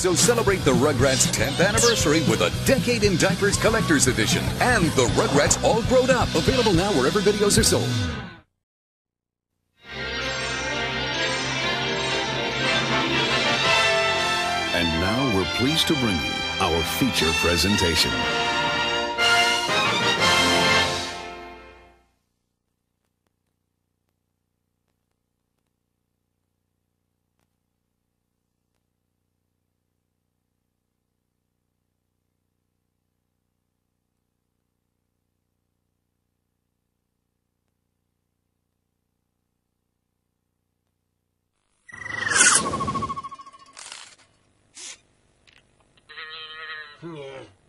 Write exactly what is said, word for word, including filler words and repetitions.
So celebrate the Rugrats tenth anniversary with a Decade in Diapers Collector's Edition and the Rugrats All Grown Up. Available now wherever videos are sold. And now we're pleased to bring you our feature presentation. Yeah.